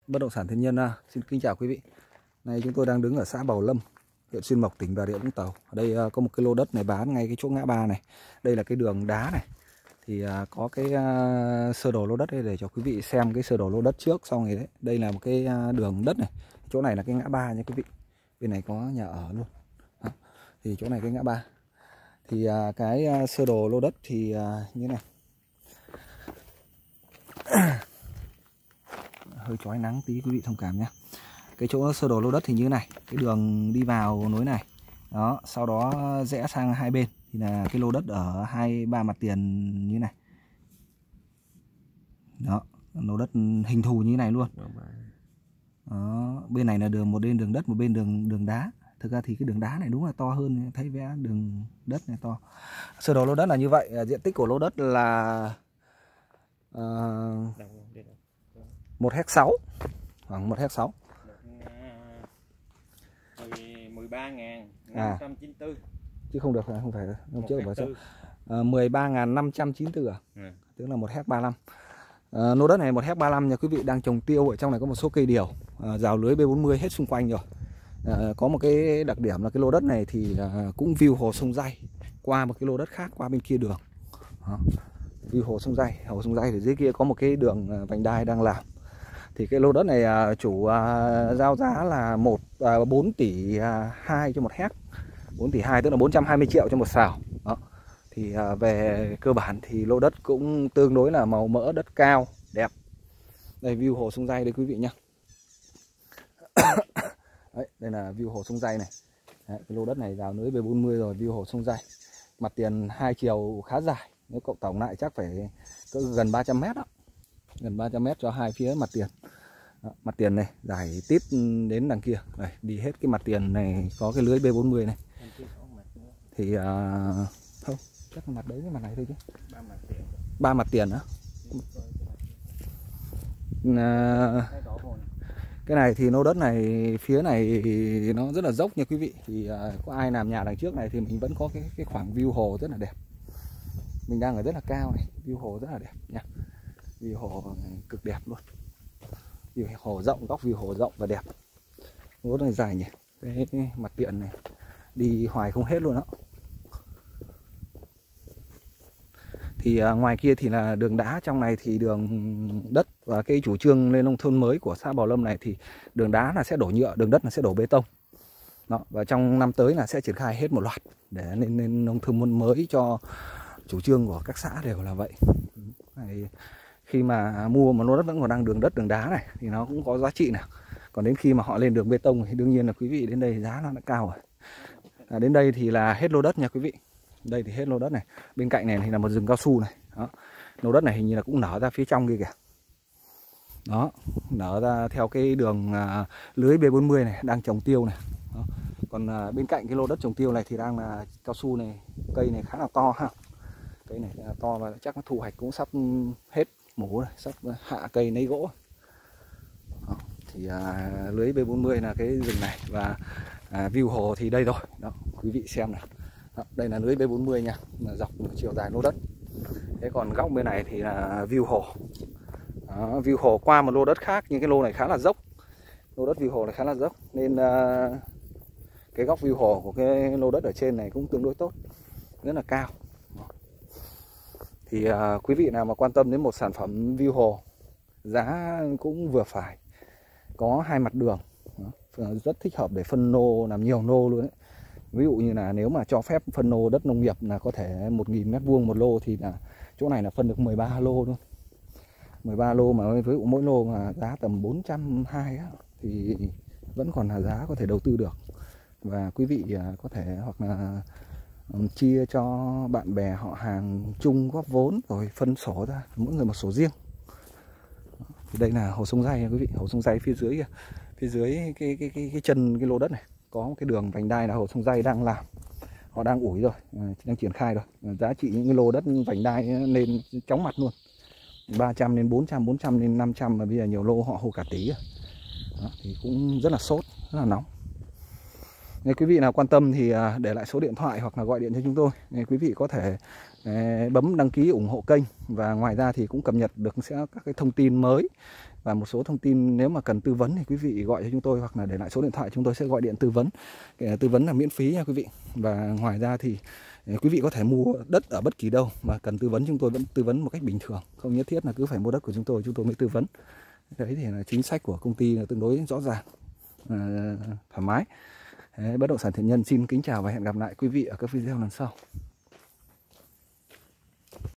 Bất động sản thiên nhân xin kính chào quý vị. Nay chúng tôi đang đứng ở xã Bào Lâm, huyện Xuyên Mộc, tỉnh Bà Rịa Vũng Tàu. Ở đây có một cái lô đất này bán ngay cái chỗ ngã ba này. Đây là cái đường đá này. Thì có cái sơ đồ lô đất đây để cho quý vị xem cái sơ đồ lô đất trước xong rồi đấy. Đây là một cái đường đất này. Chỗ này là cái ngã ba nha quý vị. Bên này có nhà ở luôn. Đó. Thì chỗ này cái ngã ba. Thì cái sơ đồ lô đất thì như này. Hơi chói nắng tí quý vị thông cảm nhé. Cái chỗ sơ đồ lô đất thì như này, cái đường đi vào nối này đó, sau đó rẽ sang hai bên thì là cái lô đất ở ba mặt tiền như này đó, lô đất hình thù như này luôn đó. Bên này là một bên đường đất, một bên đường đá. Thực ra thì cái đường đá này đúng là to hơn, thấy vẽ đường đất này to. Sơ đồ lô đất là như vậy. Diện tích của lô đất là 1,6 ha, khoảng 1,6 ha. 13.594 chứ không được, không phải hôm trước bảo sao 13.594 tức là 1,35 ha. Lô đất này 1,35 ha nha quý vị. Đang trồng tiêu, ở trong này có một số cây điều, rào lưới B40 hết xung quanh rồi. Có một cái đặc điểm là cái lô đất này thì cũng view hồ sông Giay qua một cái lô đất khác qua bên kia đường đó. View hồ sông Giay thì dưới kia có một cái đường vành đai đang làm. Thì cái lô đất này chủ giao giá là 4 tỷ 2 cho một héc. 4 tỷ 2 tức là 420 triệu cho một sào. Đó. Thì về cơ bản thì lô đất cũng tương đối là màu mỡ, đất cao, đẹp. Đây view hồ sông Giay đây quý vị nhé. Đấy, đây là view hồ sông Giay này. Đấy, cái lô đất này rào lưới B40 rồi, view hồ sông Giay. Mặt tiền hai chiều khá dài. Nếu cộng tổng lại chắc phải gần 300 mét đó. Gần 300 mét cho hai phía mặt tiền. Đó, mặt tiền này dài tít đến đằng kia. Đây, đi hết cái mặt tiền này có cái lưới B40 này. Thì không, chắc mặt đấy cái mặt này thôi chứ. Ba mặt tiền á. Cái này thì lô đất này phía này thì nó rất là dốc nha quý vị. Thì có ai làm nhà đằng trước này thì mình vẫn có cái khoảng view hồ rất là đẹp. Mình đang ở rất là cao này, view hồ rất là đẹp nha. View hồ cực đẹp luôn. View hồ rộng, góc view hồ rộng và đẹp. Lô này dài nhỉ. Cái mặt tiền này đi hoài không hết luôn đó. Thì ngoài kia thì là đường đá, trong này thì đường đất. Và cái chủ trương lên nông thôn mới của xã Bào Lâm này thì đường đá là sẽ đổ nhựa, đường đất là sẽ đổ bê tông đó. Và trong năm tới là sẽ triển khai hết một loạt để lên nông thôn mới cho chủ trương của các xã đều là vậy. Này, khi mà mua một lô đất vẫn còn đang đường đất đường đá này thì nó cũng có giá trị nào. Còn đến khi mà họ lên đường bê tông thì đương nhiên là quý vị đến đây giá nó đã cao rồi. Đến đây thì là hết lô đất nha quý vị. Đây thì hết lô đất này. Bên cạnh này thì là một rừng cao su này đó. Lô đất này hình như là cũng nở ra phía trong kia kìa. Đó, nở ra theo cái đường lưới B40 này, đang trồng tiêu này đó. Còn bên cạnh cái lô đất trồng tiêu này thì đang là cao su này, cây này khá là to ha. Cây này to và chắc nó thu hoạch cũng sắp hết mùa rồi, sắp hạ cây lấy gỗ. Đó. Thì lưới B40 là cái rừng này và view hồ thì đây rồi. Đó, quý vị xem này. Đó, đây là lưới B40 nha, dọc chiều dài lô đất. Thế còn góc bên này thì là view hồ. Đó, view hồ qua một lô đất khác, nhưng cái lô này khá là dốc. Lô đất view hồ này khá là dốc nên cái góc view hồ của cái lô đất ở trên này cũng tương đối tốt, rất là cao. Thì quý vị nào mà quan tâm đến một sản phẩm view hồ giá cũng vừa phải, có hai mặt đường. Đó, rất thích hợp để phân lô, làm nhiều lô luôn đấy. Ví dụ như là nếu mà cho phép phân lô đất nông nghiệp là có thể 1.000 m² một lô thì là chỗ này là phân được 13 lô luôn. 13 lô mà ví dụ mỗi lô mà giá tầm 420 á, thì vẫn còn là giá có thể đầu tư được. Và quý vị có thể hoặc là chia cho bạn bè họ hàng chung góp vốn rồi phân sổ ra, mỗi người một sổ riêng. Thì đây là hồ sông Giay nha quý vị, hồ sông Giay phía dưới kìa. Phía dưới cái chân cái lô đất này có một cái đường vành đai là hồ sông Giay đang làm. Họ đang ủi rồi, đang triển khai rồi. Giá trị những cái lô đất vành đai lên chóng mặt luôn. 300 đến 400, 400 đến 500 mà bây giờ nhiều lô họ hồ cả tỷ rồi. Đó, thì cũng rất là sốt, rất là nóng. Nếu quý vị nào quan tâm thì để lại số điện thoại hoặc là gọi điện cho chúng tôi. Nếu quý vị có thể bấm đăng ký ủng hộ kênh. Và ngoài ra thì cũng cập nhật được sẽ các cái thông tin mới Và một số thông tin nếu mà cần tư vấn thì quý vị gọi cho chúng tôi, hoặc là để lại số điện thoại, chúng tôi sẽ gọi điện tư vấn. Tư vấn là miễn phí nha quý vị. Và ngoài ra thì quý vị có thể mua đất ở bất kỳ đâu mà cần tư vấn chúng tôi vẫn tư vấn một cách bình thường, không nhất thiết là cứ phải mua đất của chúng tôi mới tư vấn. Đấy thì là chính sách của công ty là tương đối rõ ràng, thoải mái. Bất động sản Thiện Nhân xin kính chào và hẹn gặp lại quý vị ở các video lần sau.